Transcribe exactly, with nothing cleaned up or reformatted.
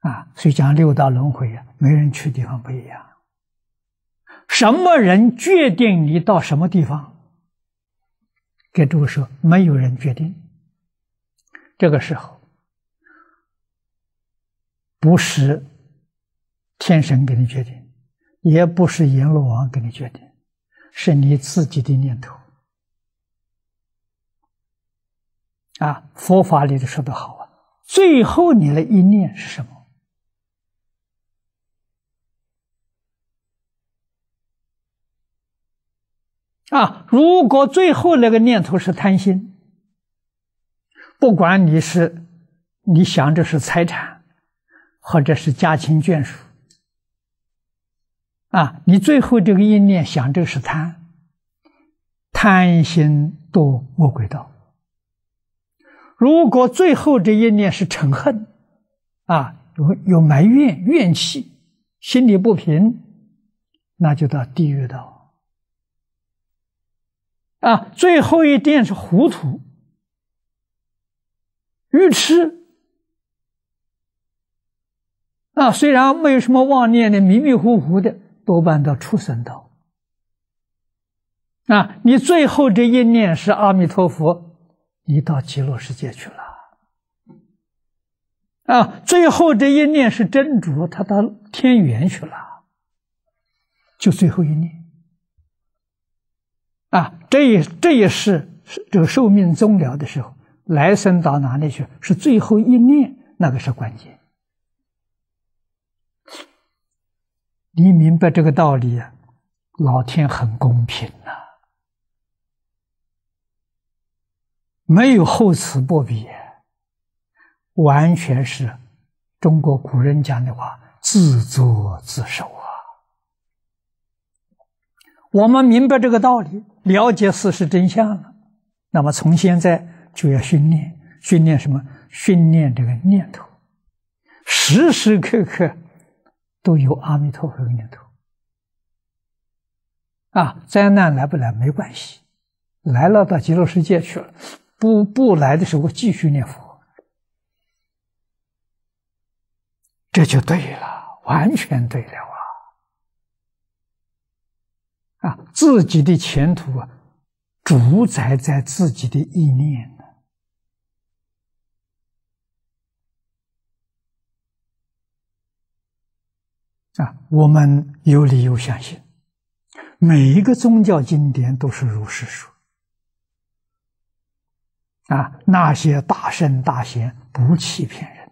啊，所以讲六道轮回啊，每人去的地方不一样。什么人决定你到什么地方？给诸位说，没有人决定。这个时候，不是天神给你决定，也不是阎罗王给你决定，是你自己的念头。啊，佛法里头说得好啊，最后你的一念是什么？啊，如果最后那个念头是贪心，不管你是你想着是财产，或者是家亲眷属，啊，你最后这个一念想着是贪，贪心堕恶鬼道。如果最后这一念是嗔恨，啊，有有埋怨、怨气，心里不平，那就到地狱道。啊，最后一念是糊涂、愚痴，啊，虽然没有什么妄念的，迷迷糊糊的，多半到畜生道。啊，你最后这一念是阿弥陀佛，你到极乐世界去了。啊，最后这一念是真主，他到天元去了，就最后一念。啊，这也这也是这个寿命终了的时候，来生到哪里去？是最后一念，那个是关键。你明白这个道理啊，老天很公平呐、啊，没有厚此薄彼，完全是中国古人讲的话，自作自受啊。我们明白这个道理，了解事实真相了，那么从现在就要训练，训练什么？训练这个念头，时时刻刻都有阿弥陀佛的念头。啊，灾难来不来没关系，来了到极乐世界去了，不不来的时候继续念佛，这就对了，完全对了啊！啊，自己的前途啊，主宰在自己的意念呢。啊，我们有理由相信，每一个宗教经典都是如是说。啊，那些大圣大贤不欺骗人。